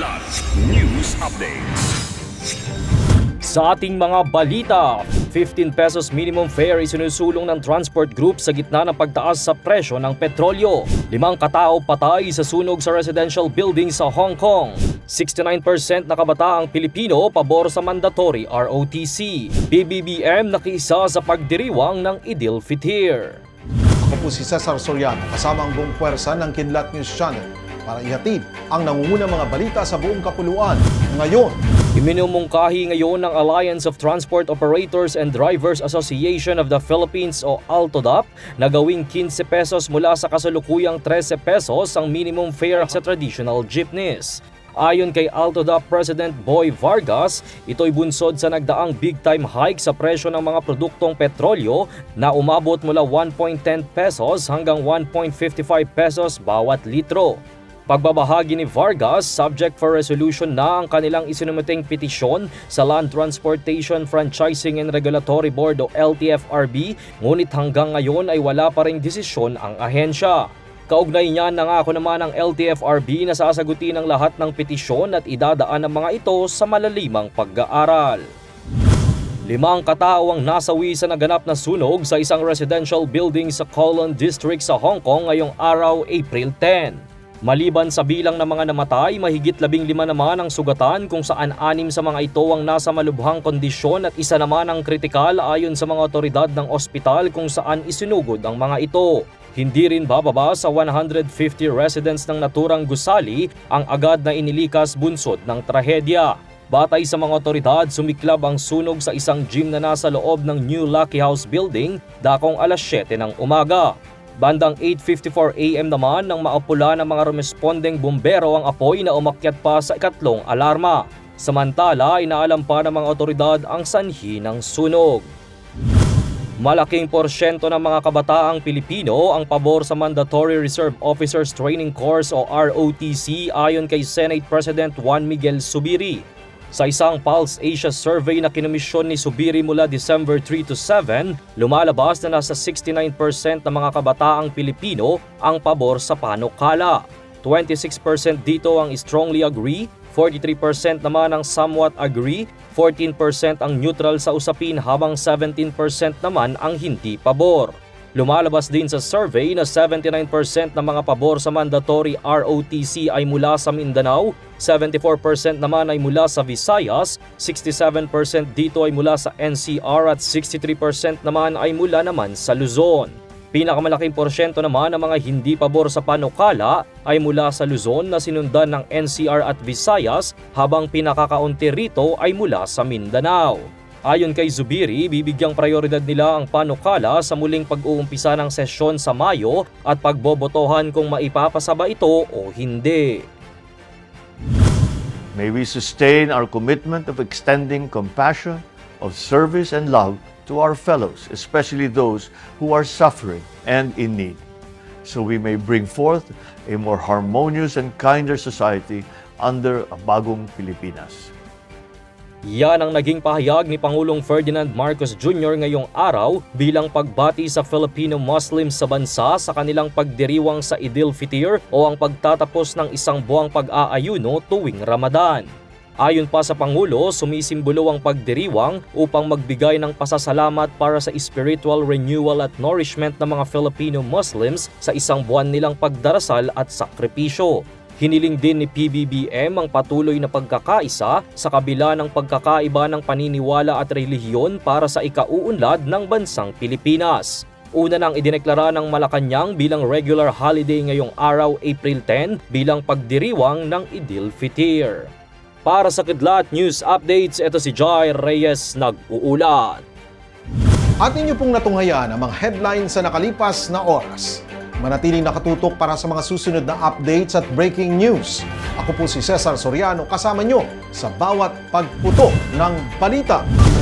Kidlat News Updates. Sa ating mga balita, 15 pesos minimum fare isinusulong ng transport group sa gitna ng pagtaas sa presyo ng petrolyo. 5 katao patay sa sunog sa residential building sa Hong Kong. 69% na kabataang Pilipino pabor sa mandatory ROTC. PBBM nakiisa sa pagdiriwang ng Idil Fitr. Ako po si Cesar Soriano kasama ang buong puwersa ng Kidlat News Channel para ihatid ang nangungunang mga balita sa buong kapuluan ngayon. Iminumungkahi ngayon ng Alliance of Transport Operators and Drivers Association of the Philippines o ALTODAP na gawing 15 pesos mula sa kasalukuyang 13 pesos ang minimum fare sa traditional jeepneys. Ayon kay ALTODAP President Boy Vargas, ito'y bunsod sa nagdaang big-time hike sa presyo ng mga produktong petrolyo na umabot mula 1.10 pesos hanggang 1.55 pesos bawat litro. Pagbabahagi ni Vargas, subject for resolution na ang kanilang isinumiting petisyon sa Land Transportation Franchising and Regulatory Board o LTFRB, ngunit hanggang ngayon ay wala pa ring desisyon ang ahensya. Kaugnay niyan, nangako naman ang LTFRB na sasagutin ang lahat ng petisyon at idadaan ang mga ito sa malalimang pag-aaral. 5 katao ang nasawi sa naganap na sunog sa isang residential building sa Kowloon District sa Hong Kong ngayong araw, April 10. Maliban sa bilang ng mga namatay, mahigit 15 naman ang sugatan kung saan 6 sa mga ito ang nasa malubhang kondisyon at isa naman ang kritikal ayon sa mga otoridad ng ospital kung saan isinugod ang mga ito. Hindi rin bababa sa 150 residents ng naturang gusali ang agad na inilikas bunsod ng trahedya. Batay sa mga otoridad, sumiklab ang sunog sa isang gym na nasa loob ng New Lucky House Building dakong alas 7 ng umaga. Bandang 8:54 AM naman nang maapula ng mga responding bumbero ang apoy na umakyat pa sa ikatlong alarma. Samantala, inaalam pa ng mga otoridad ang sanhi ng sunog. Malaking porsyento ng mga kabataang Pilipino ang pabor sa Mandatory Reserve Officers Training Course o ROTC ayon kay Senate President Juan Miguel Zubiri. Sa isang Pulse Asia survey na kinomisyon ni Zubiri mula December 3 to 7, lumalabas na nasa 69% ng mga kabataang Pilipino ang pabor sa panukala. 26% dito ang strongly agree, 43% naman ang somewhat agree, 14% ang neutral sa usapin habang 17% naman ang hindi pabor. Lumalabas din sa survey na 79% ng mga pabor sa mandatory ROTC ay mula sa Mindanao, 74% naman ay mula sa Visayas, 67% dito ay mula sa NCR at 63% naman ay mula naman sa Luzon. Pinakamalaking porsyento naman ng mga hindi pabor sa panukala ay mula sa Luzon na sinundan ng NCR at Visayas habang pinakakaunti rito ay mula sa Mindanao. Ayon kay Zubiri, bibigyang prioridad nila ang panukala sa muling pag-uumpisa ng sesyon sa Mayo at pagbobotohan kung maipapasa ba ito o hindi. May we sustain our commitment of extending compassion, of service and love to our fellows, especially those who are suffering and in need, so we may bring forth a more harmonious and kinder society under a bagong Pilipinas. Yan ang naging pahayag ni Pangulong Ferdinand Marcos Jr. ngayong araw bilang pagbati sa Filipino Muslims sa bansa sa kanilang pagdiriwang sa Idil Fitr o ang pagtatapos ng isang buwang pag-aayuno tuwing Ramadan. Ayon pa sa Pangulo, sumisimbolo ang pagdiriwang upang magbigay ng pasasalamat para sa spiritual renewal at nourishment ng mga Filipino Muslims sa isang buwan nilang pagdarasal at sakripisyo. Hiniling din ni PBBM ang patuloy na pagkakaisa sa kabila ng pagkakaiba ng paniniwala at relihiyon para sa ikauunlad ng bansang Pilipinas. Una nang idineklara ng Malacanang bilang regular holiday ngayong araw, April 10, bilang pagdiriwang ng Idil Fitr. Para sa Kidlat News Updates, ito si Jai Reyes nag-uulat. At ninyo pong natunghayan ang mga headlines sa nakalipas na oras. Manatiling nakatutok para sa mga susunod na updates at breaking news. Ako po si Cesar Soriano kasama nyo sa bawat pagputok ng balita.